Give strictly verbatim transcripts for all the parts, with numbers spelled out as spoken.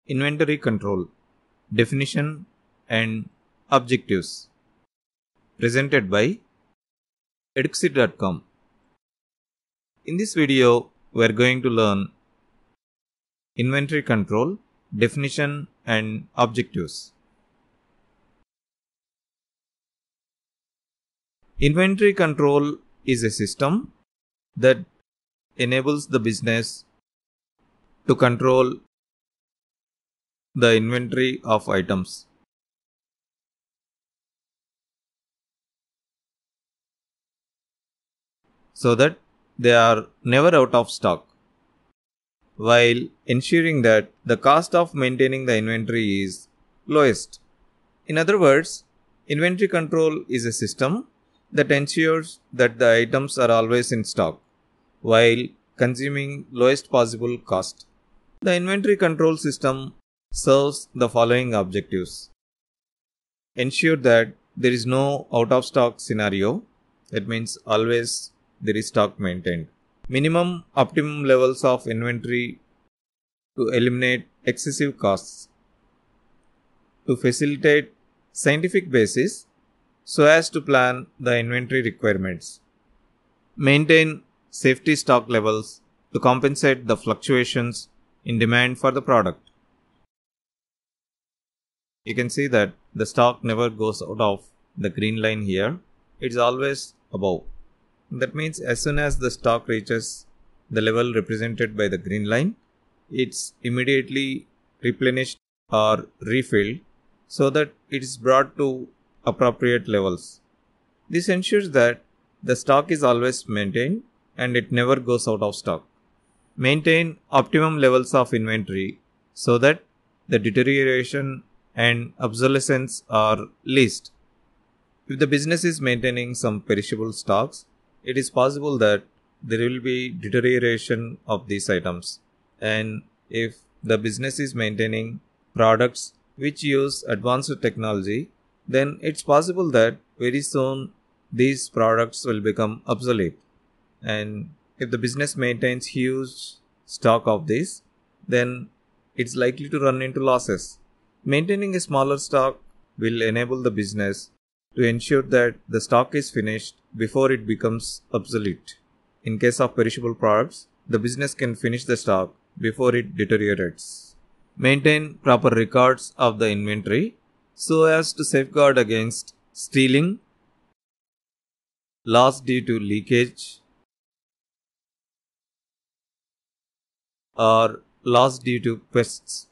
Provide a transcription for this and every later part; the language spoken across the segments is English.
Inventory control, definition and objectives. Presented by Eduxir dot com. In this video, we are going to learn inventory control, definition and objectives. Inventory control is a system that enables the business to control the inventory of items. So that they are never out of stock, while ensuring that the cost of maintaining the inventory is lowest. In other words, inventory control is a system that ensures that the items are always in stock while consuming lowest possible cost. The inventory control system serves the following objectives. Ensure that there is no out of stock scenario. That means always there is stock maintained. Minimum optimum levels of inventory to eliminate excessive costs. To facilitate scientific basis so as to plan the inventory requirements. Maintain safety stock levels to compensate the fluctuations in demand for the product. You can see that the stock never goes out of the green line here. It's always above. That means as soon as the stock reaches the level represented by the green line, it's immediately replenished or refilled so that it is brought to appropriate levels. This ensures that the stock is always maintained and it never goes out of stock. Maintain optimum levels of inventory so that the deterioration and obsolescence are least. If the business is maintaining some perishable stocks, it is possible that there will be deterioration of these items. And if the business is maintaining products which use advanced technology, then it's possible that very soon these products will become obsolete. And if the business maintains huge stock of this, then it's likely to run into losses. Maintaining a smaller stock will enable the business to ensure that the stock is finished before it becomes obsolete. In case of perishable products, the business can finish the stock before it deteriorates. Maintain proper records of the inventory so as to safeguard against stealing, loss due to leakage, or loss due to pests.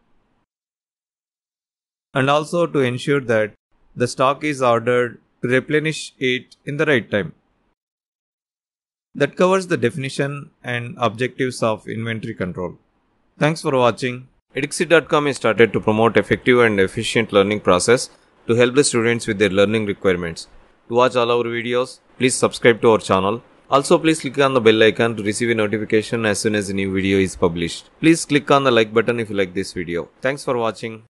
And also to ensure that the stock is ordered to replenish it in the right time. That covers the definition and objectives of inventory control. Thanks for watching. Eduxir dot com is started to promote effective and efficient learning process to help the students with their learning requirements. To watch all our videos, please subscribe to our channel. Also, please click on the bell icon to receive a notification as soon as a new video is published. Please click on the like button if you like this video. Thanks for watching.